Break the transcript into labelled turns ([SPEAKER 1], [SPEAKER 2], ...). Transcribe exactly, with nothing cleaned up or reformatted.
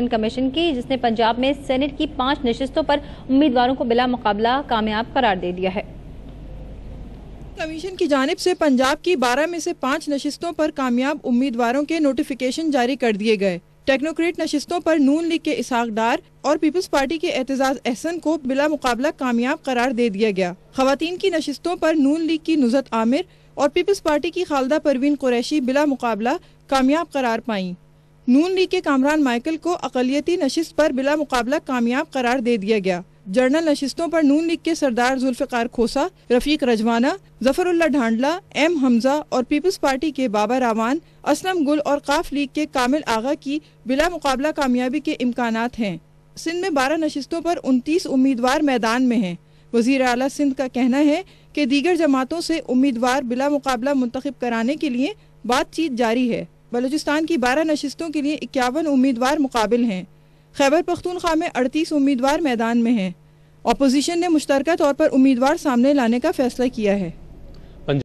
[SPEAKER 1] Commission की, जिसने पंजाब में सेनेट की पांच नशिस्तों पर उम्मीदवारों को बिला मुकाबला कामयाब करार दे दिया है।
[SPEAKER 2] कमीशन की जानिब से पंजाब की बारह में से पाँच नशिस्तों पर कामयाब उम्मीदवारों के नोटिफिकेशन जारी कर दिए गए। टेक्नोक्रेट नशिस्तों पर नून लीग के इसहाक डार और पीपल्स पार्टी के एतजाज अहसन को बिला मुकाबला कामयाब करार दे दिया गया। खवातीन की नशिस्तों पर नून लीग की नुज़रत आमिर और पीपल्स पार्टी की खालदा परवीन कुरैशी बिला मुकाबला कामयाब करार पाई। नून लीग के कामरान माइकल को अक़लियती नशिस्त पर बिला मुकाबला कामयाब करार दे दिया गया। जर्नल नशिस्तों पर नून लीग के सरदार जुल्फ़िकार खोसा, रफीक रजवाना, जफरुल्लाह ढांडला, एम हमजा और पीपल्स पार्टी के बाबा रावान, असलम गुल और काफ लीग के कामिल आगा की बिला मुकाबला कामयाबी के इम्कानात हैं। सिंध में बारह नशिस्तों पर उनतीस उम्मीदवार मैदान में हैं। वज़ीर आला सिंध का कहना है कि दीगर जमातों से उम्मीदवार बिला मुकाबला मुंतखब कराने के लिए बातचीत जारी है। बलूचिस्तान की बारह नशिस्तों के लिए इक्यावन उम्मीदवार मुकाबिल हैं। खैबर पख्तूनख्वा में अड़तीस उम्मीदवार मैदान में हैं। अपोजिशन ने मुश्तरका तौर पर उम्मीदवार सामने लाने का फैसला किया है।